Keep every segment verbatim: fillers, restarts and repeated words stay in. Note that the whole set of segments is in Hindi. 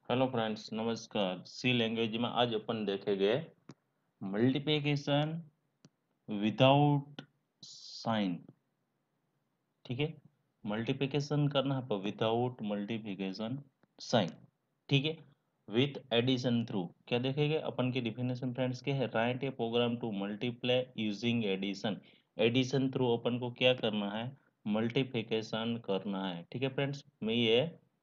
हेलो फ्रेंड्स, नमस्कार। सी लैंग्वेज में आज अपन देखेंगे मल्टीप्लिकेशन विदाउट साइन। ठीक है, मल्टीप्लिकेशन करना है पर विदाउट मल्टीप्लिकेशन साइन। ठीक है, विथ एडिशन थ्रू क्या देखेंगे अपन की डिफिनेशन फ्रेंड्स क्या है। Write a program to multiply using addition. Addition through अपन को क्या करना है, मल्टीप्लिकेशन करना है। ठीक है फ्रेंड्स, मैं ये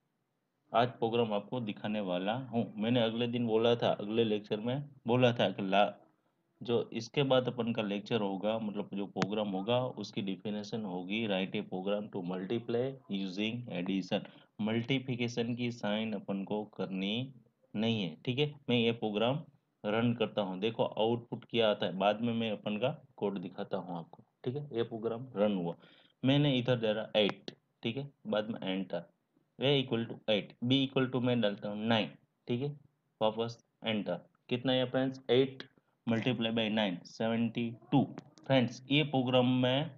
आज प्रोग्राम आपको दिखाने वाला हूँ। मैंने अगले दिन बोला था, अगले लेक्चर में बोला था कि ला जो इसके बाद अपन का लेक्चर होगा, मतलब जो प्रोग्राम होगा उसकी डिफिनेशन होगी write a program to multiply using addition. Multiplication की साइन अपन को करनी नहीं है। ठीक है, मैं ये प्रोग्राम रन करता हूँ, देखो आउटपुट क्या आता है, बाद में मैं अपन का कोड दिखाता हूँ आपको। ठीक है, ये प्रोग्राम रन हुआ, मैंने इधर दे रहा एट। ठीक है, बाद में enter, a equal to eight, b equal to मैं डालता हूँ नाइन। ठीक है, वापस एंटर, कितना है friends, eight multiply by nine, seventy two. Friends ये प्रोग्राम में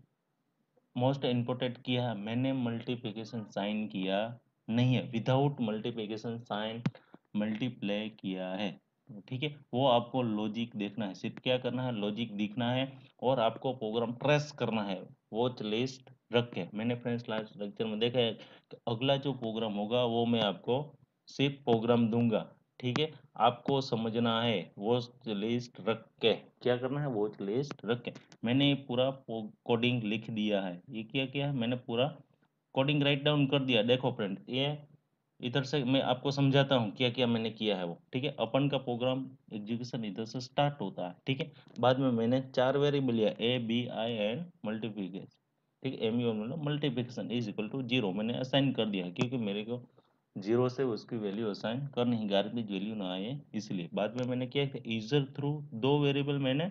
मोस्ट इम्पोर्टेंट किया है, मैंने मल्टीप्लिकेशन साइन किया नहीं है, विदाउट मल्टीप्लिकेशन साइन मल्टीप्लाई किया है। ठीक है, वो आपको लॉजिक देखना है, सिर्फ क्या करना है, लॉजिक दिखना है और आपको प्रोग्राम ट्रेस करना है वॉच लिस्ट रख के। मैंने फ्रेंड्स लास्ट लेक्चर में देखा है कि अगला जो प्रोग्राम होगा वो मैं आपको सिर्फ प्रोग्राम दूंगा। ठीक है, आपको समझना है वॉच लिस्ट रख के, क्या करना है, वॉच लिस्ट रख के। मैंने पूरा कोडिंग लिख दिया है, ये क्या किया है, मैंने पूरा कोडिंग राइट डाउन कर दिया। देखो फ्रेंड, ये इधर से मैं आपको समझाता हूँ क्या क्या मैंने किया है वो। ठीक है, अपन का प्रोग्राम एग्जीक्यूशन इधर से स्टार्ट होता है। ठीक है, बाद में मैंने चार वेरिएबल लिया, a b i and multiplication. ठीक है, एम यू मतलब multiplication is equal to zero मैंने असाइन कर दिया, क्योंकि मेरे को जीरो से उसकी वैल्यू असाइन करनी है, गार्बेज वैल्यू ना आए इसलिए। बाद में मैंने क्या किया, यूजर थ्रू दो वेरिएबल मैंने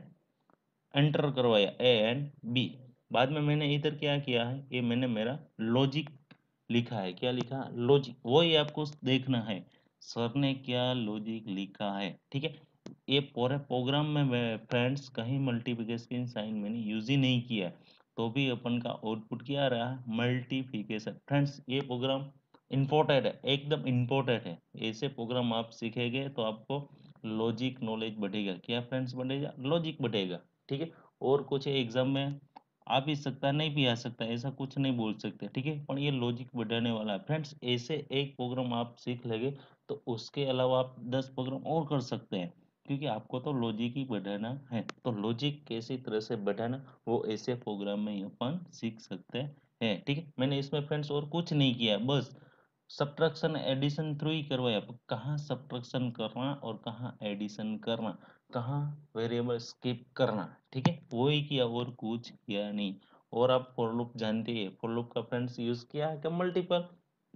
एंटर करवाया, ए एंड बी। बाद में मैंने इधर क्या किया है, ये मैंने मेरा लॉजिक लिखा है। क्या लिखा, लॉजिक, वही आपको देखना है सर ने क्या लॉजिक लिखा है। ठीक है, ये पूरे प्रोग्राम में फ्रेंड्स कहीं मल्टीप्लिकेशन साइन मैंने यूज ही नहीं किया, तो भी अपन का आउटपुट क्या आ रहा है, मल्टीप्लिकेशन। फ्रेंड्स ये प्रोग्राम इम्पोर्टेंट है, एकदम इम्पोर्टेंट है। ऐसे प्रोग्राम आप सीखेंगे तो आपको लॉजिक नॉलेज बढ़ेगा। क्या फ्रेंड्स बढ़ेगा, लॉजिक बढ़ेगा। ठीक है, और कुछ एग्जाम में आ भी सकता है, नहीं भी आ सकता, ऐसा कुछ नहीं बोल सकते। ठीक है, पर ये लॉजिक बढ़ाने वाला है फ्रेंड्स। ऐसे एक प्रोग्राम आप सीख लेंगे तो उसके अलावा आप दस प्रोग्राम और कर सकते हैं, क्योंकि आपको तो लॉजिक ही बढ़ाना है। तो लॉजिक कैसी तरह से बढ़ाना, वो ऐसे प्रोग्राम में ही अपन सीख सकते हैं। ठीक है, मैंने इसमें फ्रेंड्स और कुछ नहीं किया, बस सब्ट्रैक्शन एडिशन थ्रू ही करवाया। कहाँ सब्ट्रैक्शन करना और कहाँ एडिशन करना, कहाँ वेरिएबल स्किप करना। ठीक है, वो ही किया और कुछ किया नहीं। और आप फॉर लूप जानते हैं, फॉर लूप का फ्रेंड्स यूज किया है कि मल्टीपल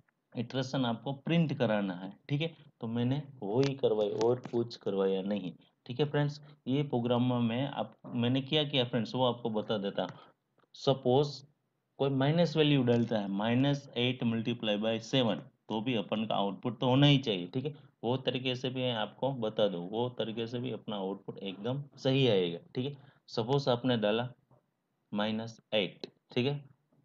इटरेशन आपको प्रिंट कराना है। ठीक है, तो मैंने वो ही करवाई और कुछ करवाया नहीं। ठीक है फ्रेंड्स, ये प्रोग्राम में आप मैंने क्या किया फ्रेंड्स वो आपको बता देता। सपोज कोई माइनस वैल्यू डालता है, minus eight multiply by seven, तो भी अपन का आउटपुट तो होना ही चाहिए। ठीक है, वो तरीके से भी मैं आपको बता दूं, वो तरीके से भी अपना आउटपुट एकदम सही आएगा। ठीक है, सपोज आपने डाला माइनस एट। ठीक है,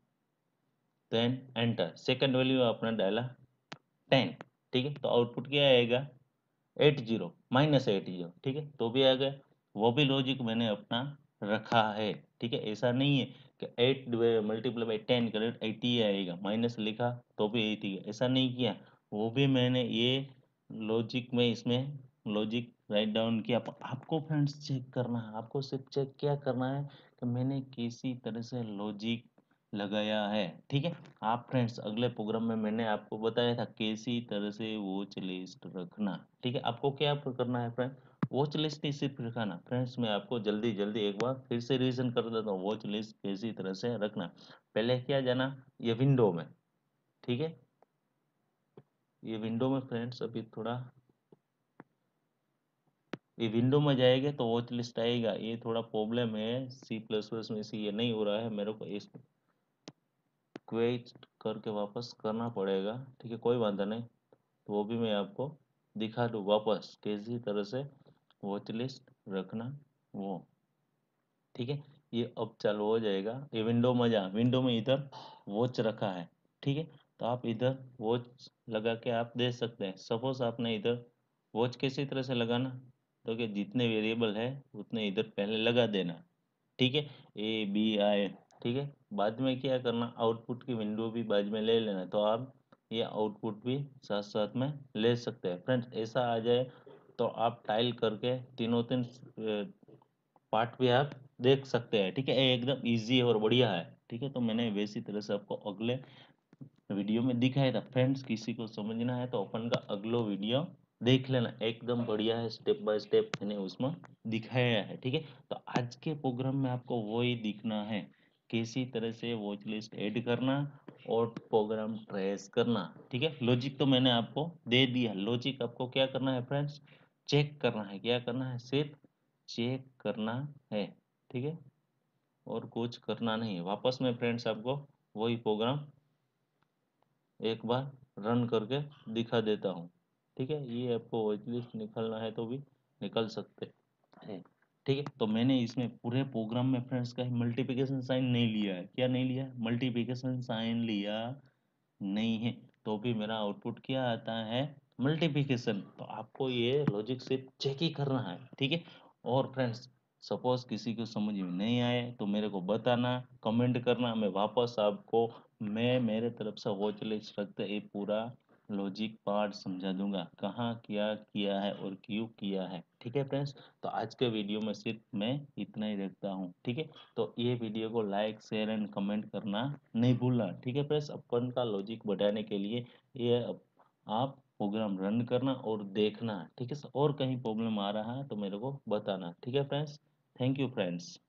देन एंटर, सेकंड वैल्यू आपने डाला टेन। ठीक है, तो आउटपुट क्या आएगा, eight zero, minus eight zero. ठीक है, तो भी आ गया, वो भी लॉजिक मैंने अपना रखा है। ठीक है, ऐसा नहीं है कि एट मल्टीप्लाई बाई टेन करें एटी आएगा, माइनस लिखा तो भी एटी, ऐसा नहीं किया। वो भी मैंने ये लॉजिक में इसमें लॉजिक राइट डाउन किया। आप, आपको फ्रेंड्स चेक करना है, आपको सिर्फ चेक क्या करना है कि मैंने किसी तरह से लॉजिक लगाया है। ठीक है, आप फ्रेंड्स अगले प्रोग्राम में मैंने आपको बताया था कैसी तरह से वॉच लिस्ट रखना। ठीक है, आपको क्या करना है फ्रेंड, वॉच लिस्ट ही सिर्फ रखना। फ्रेंड्स मैं आपको जल्दी जल्दी एक बार फिर से रिवीजन कर देता हूँ, वॉच लिस्ट कैसी तरह से रखना। पहले क्या जाना, ये विंडो में। ठीक है, ये विंडो में फ्रेंड्स अभी थोड़ा, ये विंडो में जाएगा तो वॉच लिस्ट आएगा। ये थोड़ा प्रॉब्लम है सी प्लस प्लस में, इसी ये नहीं हो रहा है, मेरे को इस क्वेट करके वापस करना पड़ेगा। ठीक है, कोई बात नहीं, तो वो भी मैं आपको दिखा दूँ वापस कैसी तरह से वॉच लिस्ट रखना वो। ठीक है, ये अब चालू हो जाएगा, ये विंडो में जा, विंडो में इधर वॉच रखा है। ठीक है, तो आप इधर वॉच लगा के आप दे सकते हैं। सपोज आपने इधर वॉच किसी तरह से लगाना, तो कि जितने वेरिएबल है उतने इधर पहले लगा देना, ठीक है, ए बी आई, ठीक है। बाद में क्या करना, आउटपुट की विंडो भी बाद में ले लेना, तो आप ये आउटपुट भी साथ साथ में ले सकते हैं। फ्रेंड्स ऐसा आ जाए तो आप टाइल करके तीनों तीन पार्ट भी आप देख सकते हैं, ठीक है। ये एकदम इजी और बढ़िया है, ठीक है। तो मैंने वैसी तरह से आपको अगले वीडियो में दिखाया था। फ्रेंड्स किसी को समझना है तो अपन का अगला वीडियो देख लेना, एकदम बढ़िया है, स्टेप बाय स्टेप मैंने उसमें दिखाया है, ठीक है। तो आज के प्रोग्राम में आपको वही दिखना है, किसी तरह से वॉच लिस्ट ऐड करना और प्रोग्राम ट्रेस करना, ठीक है। लॉजिक तो मैंने आपको दे दिया, लॉजिक आपको क्या करना है फ्रेंड्स, चेक करना है, क्या करना है, सिर्फ चेक करना है, ठीक है, और कुछ करना नहीं है। वापस में फ्रेंड्स आपको वही प्रोग्राम एक बार रन करके दिखा देता हूँ, ठीक है। ये आपको वॉच लिस्ट निकालना है तो भी निकल सकते हैं, ठीक है। तो मैंने इसमें पूरे प्रोग्राम में फ्रेंड्स का मल्टीप्लिकेशन साइन नहीं लिया है, क्या नहीं लिया, मल्टीप्लिकेशन साइन लिया नहीं है, तो भी मेरा आउटपुट क्या आता है, मल्टीप्लिकेशन। तो आपको ये लॉजिक सिर्फ चेक ही करना है, ठीक है। और फ्रेंड्स सपोज किसी को समझ में नहीं आए तो मेरे को बताना, कमेंट करना, मैं वापस आपको मैं मेरे तरफ से वॉच लिस्ट रखते ये पूरा लॉजिक पार्ट समझा दूंगा, कहाँ क्या किया है और क्यों किया है, ठीक है फ्रेंड्स। तो आज के वीडियो में सिर्फ मैं इतना ही रखता हूँ, ठीक है। तो ये वीडियो को लाइक शेयर एंड कमेंट करना नहीं भूलना, ठीक है फ्रेंड्स। अपन का लॉजिक बढ़ाने के लिए ये अप- आप प्रोग्राम रन करना और देखना, ठीक है। और कहीं प्रॉब्लम आ रहा है तो मेरे को बताना, ठीक है फ्रेंड्स। Thank you friends.